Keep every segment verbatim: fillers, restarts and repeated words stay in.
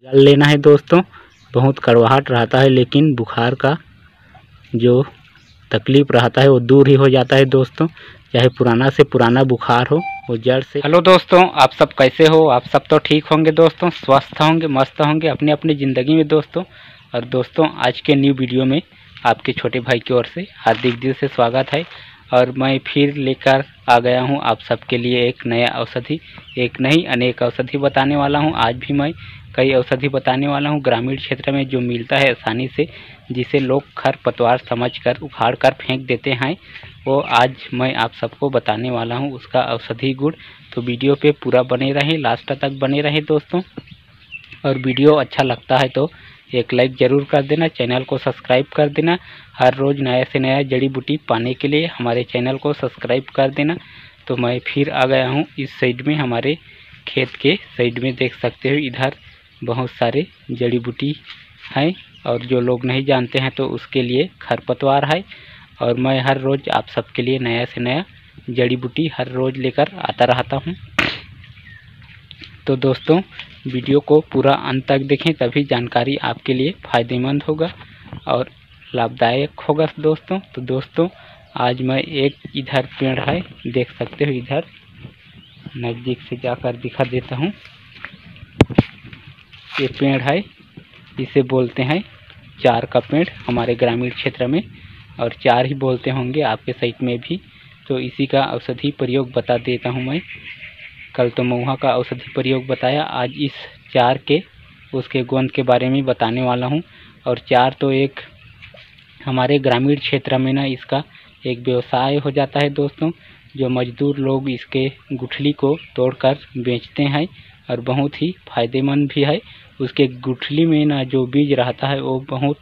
जल लेना है दोस्तों। बहुत कड़वाहट रहता है लेकिन बुखार का जो तकलीफ रहता है वो दूर ही हो जाता है दोस्तों। चाहे पुराना से पुराना बुखार हो वो जड़ से। हेलो दोस्तों, आप सब कैसे हो? आप सब तो ठीक होंगे दोस्तों, स्वस्थ होंगे, मस्त होंगे अपनी अपनी ज़िंदगी में दोस्तों। और दोस्तों आज के न्यू वीडियो में आपके छोटे भाई की ओर से हार्दिक दिल से स्वागत है। और मैं फिर लेकर आ गया हूं आप सबके लिए एक नया औषधि, एक नहीं अनेक औषधि बताने वाला हूं। आज भी मैं कई औषधि बताने वाला हूं ग्रामीण क्षेत्र में जो मिलता है आसानी से, जिसे लोग खरपतवार समझकर उखाड़ कर फेंक देते हैं, वो आज मैं आप सबको बताने वाला हूं उसका औषधि गुण। तो वीडियो पे पूरा बने रहें, लास्ट तक बने रहें दोस्तों। और वीडियो अच्छा लगता है तो एक लाइक ज़रूर कर देना, चैनल को सब्सक्राइब कर देना। हर रोज़ नया से नया जड़ी बूटी पाने के लिए हमारे चैनल को सब्सक्राइब कर देना। तो मैं फिर आ गया हूँ इस साइड में, हमारे खेत के साइड में देख सकते हो, इधर बहुत सारे जड़ी बूटी हैं और जो लोग नहीं जानते हैं तो उसके लिए खरपतवार है। और मैं हर रोज़ आप सबके लिए नया से नया जड़ी बूटी हर रोज़ लेकर आता रहता हूँ। तो दोस्तों वीडियो को पूरा अंत तक देखें, तभी जानकारी आपके लिए फ़ायदेमंद होगा और लाभदायक होगा दोस्तों। तो दोस्तों आज मैं एक इधर पेड़ है देख सकते हो, इधर नज़दीक से जाकर दिखा देता हूँ। ये पेड़ है, इसे बोलते हैं चार का पेड़ हमारे ग्रामीण क्षेत्र में, और चार ही बोलते होंगे आपके साइड में भी। तो इसी का औषधि प्रयोग बता देता हूँ मैं। कल तो महुआ का औषधि प्रयोग बताया, आज इस चार के उसके गोंद के बारे में बताने वाला हूँ। और चार तो एक हमारे ग्रामीण क्षेत्र में ना इसका एक व्यवसाय हो जाता है दोस्तों। जो मजदूर लोग इसके गुठली को तोड़कर बेचते हैं और बहुत ही फायदेमंद भी है। उसके गुठली में ना जो बीज रहता है वो बहुत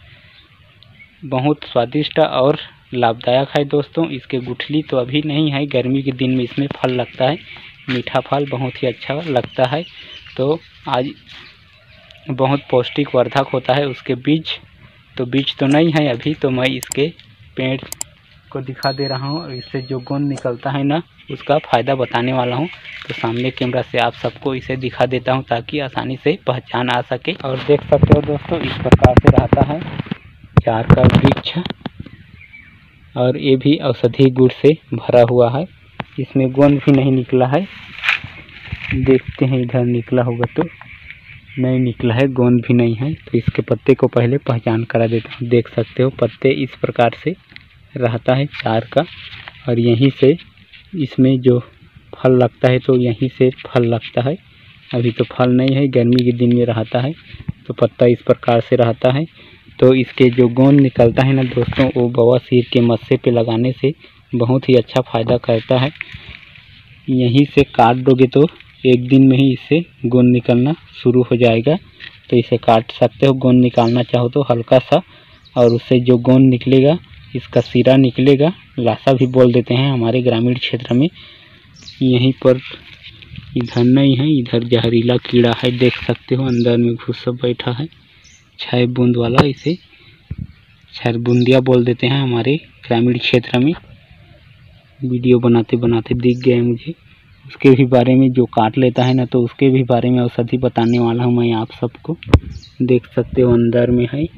बहुत स्वादिष्ट और लाभदायक है दोस्तों। इसके गुठली तो अभी नहीं है, गर्मी के दिन में इसमें फल लगता है, मीठा फल बहुत ही अच्छा लगता है। तो आज बहुत पौष्टिक वर्धक होता है उसके बीज। तो बीज तो नहीं है अभी, तो मैं इसके पेड़ को दिखा दे रहा हूँ और इससे जो गोंद निकलता है ना उसका फ़ायदा बताने वाला हूँ। तो सामने कैमरा से आप सबको इसे दिखा देता हूँ ताकि आसानी से पहचान आ सके। और देख सकते हो दोस्तों इस प्रकार से रहता है चार का वृक्ष, और ये भी औषधि गुण से भरा हुआ है। इसमें गोंद भी नहीं निकला है, देखते हैं इधर निकला होगा तो नहीं निकला है, गोंद भी नहीं है। तो इसके पत्ते को पहले पहचान करा देता हूँ। देख सकते हो पत्ते इस प्रकार से रहता है चार का, और यहीं से इसमें जो फल लगता है तो यहीं से फल लगता है। अभी तो फल नहीं है, गर्मी के दिन में रहता है। तो पत्ता इस प्रकार से रहता है। तो इसके जो गोंद निकलता है ना दोस्तों, वो बवासीर के मस्से पे लगाने से बहुत ही अच्छा फ़ायदा करता है। यहीं से काट दोगे तो एक दिन में ही इससे गोंद निकलना शुरू हो जाएगा। तो इसे काट सकते हो, गोंद निकालना चाहो तो हल्का सा, और उससे जो गोंद निकलेगा इसका सिरा निकलेगा, लाशा भी बोल देते हैं हमारे ग्रामीण क्षेत्र में। यहीं पर इधर नहीं है, इधर जहरीला कीड़ा है, देख सकते हो अंदर में घुस बैठा है, छह बूंद वाला, इसे छरबूंदिया बोल देते हैं हमारे ग्रामीण क्षेत्र में। वीडियो बनाते बनाते दिख गए मुझे, उसके भी बारे में जो काट लेता है ना तो उसके भी बारे में औषधि बताने वाला हूँ मैं आप सबको। देख सकते हो अंदर में है।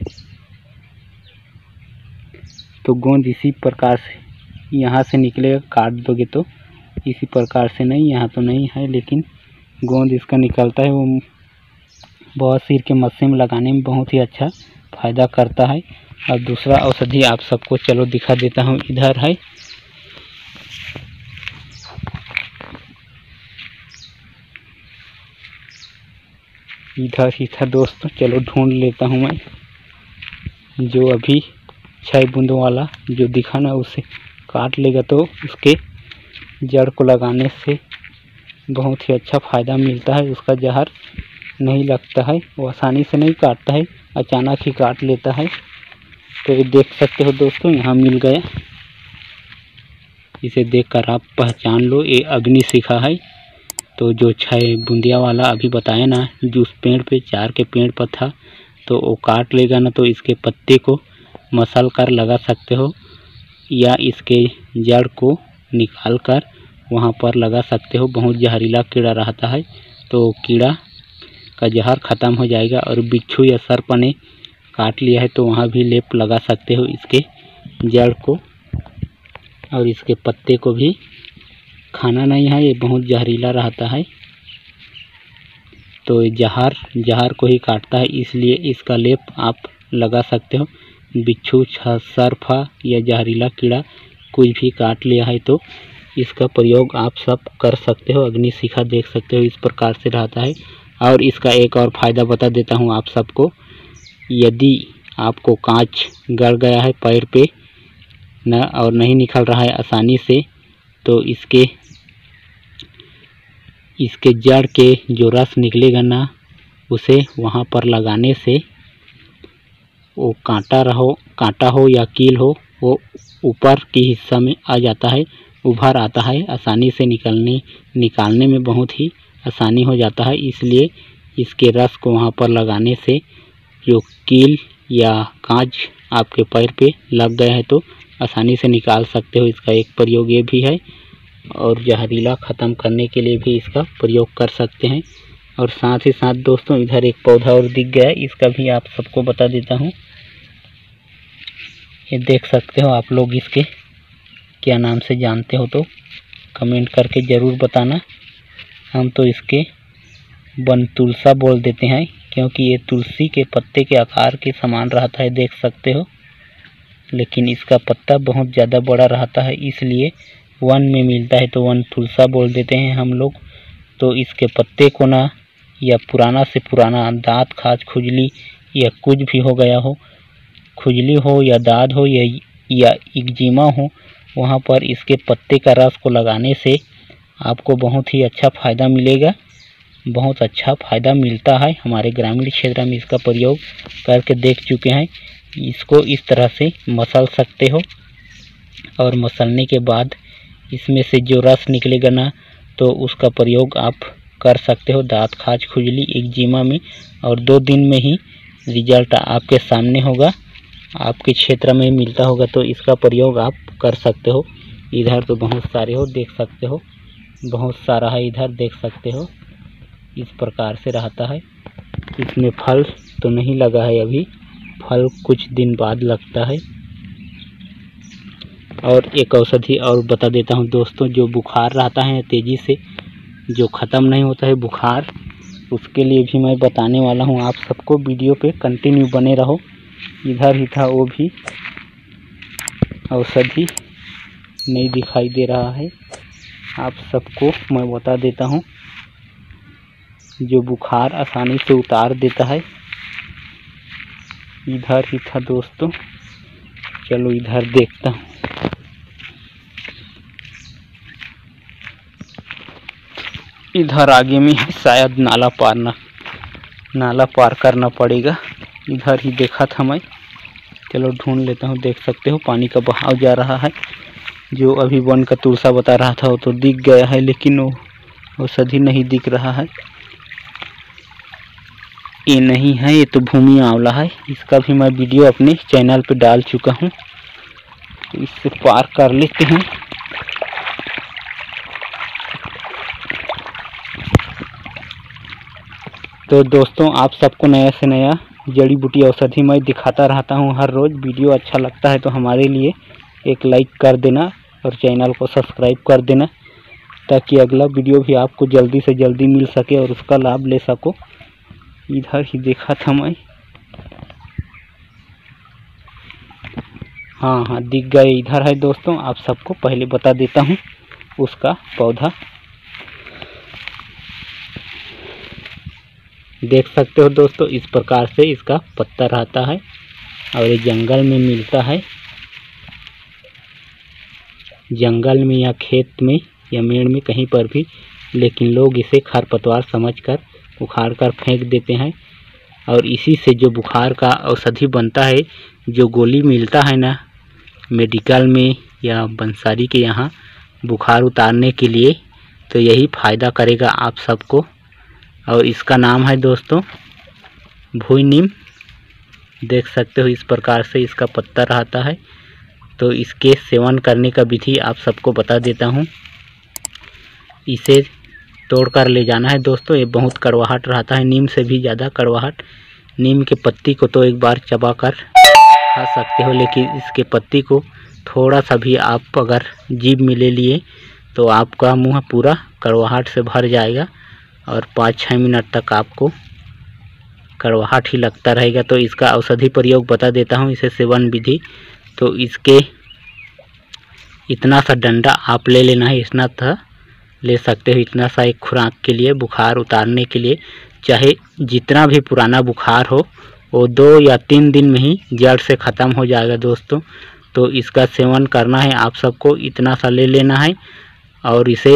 तो गोंद इसी प्रकार से यहाँ से निकलेगा, काट दोगे तो इसी प्रकार से। नहीं यहाँ तो नहीं है, लेकिन गोंद इसका निकलता है, वो बवासीर के मस्से में लगाने में बहुत ही अच्छा फ़ायदा करता है। और दूसरा औषधि आप सबको चलो दिखा देता हूँ, इधर है। इधर ही था दोस्तों, चलो ढूंढ लेता हूँ मैं। जो अभी छह बूंदों वाला जो दिखा ना उसे काट लेगा तो उसके जड़ को लगाने से बहुत ही अच्छा फ़ायदा मिलता है। उसका जहर नहीं लगता है, वो आसानी से नहीं काटता है, अचानक ही काट लेता है। तो ये देख सकते हो दोस्तों यहाँ मिल गया, इसे देखकर आप पहचान लो, ये अग्नि शिखा है। तो जो छह बूंदिया वाला अभी बताया ना जो उस पेड़ पे चार के पेड़ पर था, तो वो काट लेगा ना तो इसके पत्ते को मसल कर लगा सकते हो, या इसके जड़ को निकाल कर वहाँ पर लगा सकते हो। बहुत जहरीला कीड़ा रहता है, तो कीड़ा का जहर ख़त्म हो जाएगा। और बिच्छू या सर्प ने काट लिया है तो वहाँ भी लेप लगा सकते हो इसके जड़ को। और इसके पत्ते को भी खाना नहीं है, ये बहुत जहरीला रहता है, तो जहर जहर को ही काटता है, इसलिए इसका लेप आप लगा सकते हो। बिच्छू, सर्प या जहरीला कीड़ा कुछ भी काट लिया है तो इसका प्रयोग आप सब कर सकते हो। अग्निशिखा देख सकते हो इस प्रकार से रहता है। और इसका एक और फ़ायदा बता देता हूँ आप सबको, यदि आपको कांच गड़ गया है पैर पे न और नहीं निकल रहा है आसानी से, तो इसके इसके जड़ के जो रस निकलेगा ना, उसे वहाँ पर लगाने से वो कांटा रहो कांटा हो या कील हो, वो ऊपर के हिस्सा में आ जाता है, उभर आता है, आसानी से निकलने निकालने में बहुत ही आसानी हो जाता है। इसलिए इसके रस को वहाँ पर लगाने से जो कील या कांच आपके पैर पे लग गया है तो आसानी से निकाल सकते हो। इसका एक प्रयोग ये भी है, और जहरीला ख़त्म करने के लिए भी इसका प्रयोग कर सकते हैं। और साथ ही साथ दोस्तों इधर एक पौधा और दिख गया है, इसका भी आप सबको बता देता हूँ। ये देख सकते हो आप लोग, इसके क्या नाम से जानते हो तो कमेंट करके ज़रूर बताना। हम तो इसके बनतुलसा बोल देते हैं, क्योंकि ये तुलसी के पत्ते के आकार के समान रहता है, देख सकते हो। लेकिन इसका पत्ता बहुत ज़्यादा बड़ा रहता है, इसलिए वन में मिलता है तो वन तुलसा बोल देते हैं हम लोग। तो इसके पत्ते को ना, या पुराना से पुराना दांत खाज खुजली या कुछ भी हो गया हो, खुजली हो या दाद हो या या एक्जिमा हो, वहाँ पर इसके पत्ते का रस को लगाने से आपको बहुत ही अच्छा फ़ायदा मिलेगा। बहुत अच्छा फ़ायदा मिलता है। हमारे ग्रामीण क्षेत्र में इसका प्रयोग करके देख चुके हैं। इसको इस तरह से मसल सकते हो, और मसलने के बाद इसमें से जो रस निकलेगा ना, तो उसका प्रयोग आप कर सकते हो दांत खाज खुजली एक्जिमा में, और दो दिन में ही रिजल्ट आपके सामने होगा, आपके क्षेत्र में मिलता होगा। तो इसका प्रयोग आप कर सकते हो। इधर तो बहुत सारे हो, देख सकते हो, बहुत सारा है इधर, देख सकते हो। इस प्रकार से रहता है। इसमें फल तो नहीं लगा है अभी, फल कुछ दिन बाद लगता है। और एक औषधि और बता देता हूँ दोस्तों, जो बुखार रहता है तेज़ी से जो ख़त्म नहीं होता है बुखार, उसके लिए भी मैं बताने वाला हूँ आप सबको। वीडियो पे कंटिन्यू बने रहो। इधर ही था वो भी औषधि, नहीं दिखाई दे रहा है आप सबको, मैं बता देता हूँ, जो बुखार आसानी से उतार देता है। इधर ही था दोस्तों, चलो इधर देखता हूँ। इधर आगे में है, शायद नाला पार ना नाला पार करना पड़ेगा। इधर ही देखा था मैं, चलो ढूंढ लेता हूँ। देख सकते हो पानी का बहाव जा रहा है। जो अभी वन का तुलसा बता रहा था वो तो दिख गया है, लेकिन वो औषधि नहीं दिख रहा है। ये नहीं है, ये तो भूमि आंवला है। इसका भी मैं वीडियो अपने चैनल पे डाल चुका हूँ, तो इससे पार कर लेते हैं। तो दोस्तों आप सबको नया से नया जड़ी बूटी औषधि मैं दिखाता रहता हूँ हर रोज़। वीडियो अच्छा लगता है तो हमारे लिए एक लाइक कर देना और चैनल को सब्सक्राइब कर देना, ताकि अगला वीडियो भी आपको जल्दी से जल्दी मिल सके और उसका लाभ ले सको। इधर ही देखा था मैं, हाँ हाँ दिख गए, इधर है दोस्तों। आप सबको पहले बता देता हूँ उसका पौधा, देख सकते हो दोस्तों। इस प्रकार से इसका पत्ता रहता है, और ये जंगल में मिलता है, जंगल में या खेत में या मेड़ में कहीं पर भी। लेकिन लोग इसे खरपतवार समझकर उखाड़ कर फेंक देते हैं, और इसी से जो बुखार का औषधि बनता है, जो गोली मिलता है ना मेडिकल में या बंसारी के यहाँ बुखार उतारने के लिए, तो यही फ़ायदा करेगा आप सबको। और इसका नाम है दोस्तों भुई नीम, देख सकते हो। इस प्रकार से इसका पत्ता रहता है। तो इसके सेवन करने का विधि आप सबको बता देता हूँ। इसे तोड़कर ले जाना है दोस्तों। ये बहुत कड़वाहट रहता है, नीम से भी ज़्यादा कड़वाहट। नीम के पत्ती को तो एक बार चबाकर खा सकते हो, लेकिन इसके पत्ती को थोड़ा सा भी आप अगर जीभ में ले लिए तो आपका मुंह पूरा कड़वाहट से भर जाएगा और पाँच छः मिनट तक आपको कड़वाहट ही लगता रहेगा। तो इसका औषधि प्रयोग बता देता हूँ, इसे सेवन विधि। तो इसके इतना सा डंडा आप ले लेना है, इतना था ले सकते हो, इतना सा एक खुराक के लिए, बुखार उतारने के लिए। चाहे जितना भी पुराना बुखार हो वो दो या तीन दिन में ही जड़ से ख़त्म हो जाएगा दोस्तों। तो इसका सेवन करना है आप सबको, इतना सा ले लेना है और इसे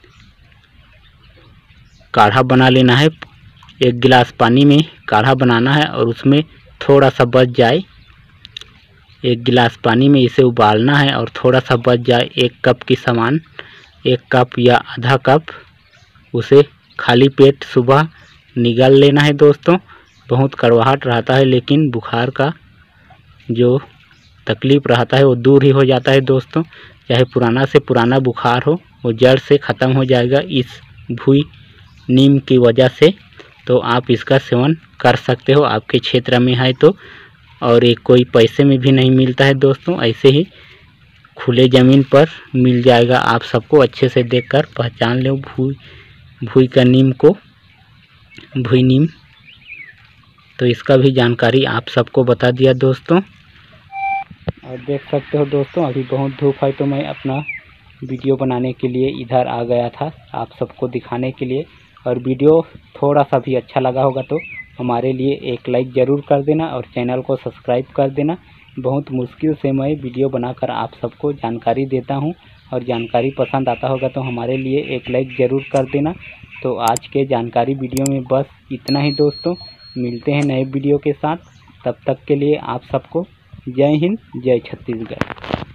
काढ़ा बना लेना है। एक गिलास पानी में काढ़ा बनाना है और उसमें थोड़ा सा बच जाए, एक गिलास पानी में इसे उबालना है और थोड़ा सा बच जाए एक कप की समान, एक कप या आधा कप, उसे खाली पेट सुबह निगल लेना है दोस्तों। बहुत कड़वाहट रहता है लेकिन बुखार का जो तकलीफ़ रहता है वो दूर ही हो जाता है दोस्तों। चाहे पुराना से पुराना बुखार हो वो जड़ से ख़त्म हो जाएगा इस भुई नीम की वजह से। तो आप इसका सेवन कर सकते हो, आपके क्षेत्र में है तो। और एक कोई पैसे में भी नहीं मिलता है दोस्तों, ऐसे ही खुले ज़मीन पर मिल जाएगा। आप सबको अच्छे से देखकर पहचान लो भुई भुई का नीम को, भुई नीम। तो इसका भी जानकारी आप सबको बता दिया दोस्तों। और देख सकते हो दोस्तों, अभी बहुत धूप है तो मैं अपना वीडियो बनाने के लिए इधर आ गया था आप सबको दिखाने के लिए। और वीडियो थोड़ा सा भी अच्छा लगा होगा तो हमारे लिए एक लाइक ज़रूर कर देना और चैनल को सब्सक्राइब कर देना। बहुत मुश्किल से मैं वीडियो बनाकर आप सबको जानकारी देता हूं और जानकारी पसंद आता होगा तो हमारे लिए एक लाइक ज़रूर कर देना। तो आज के जानकारी वीडियो में बस इतना ही दोस्तों, मिलते हैं नए वीडियो के साथ। तब तक के लिए आप सबको जय हिंद, जय छत्तीसगढ़।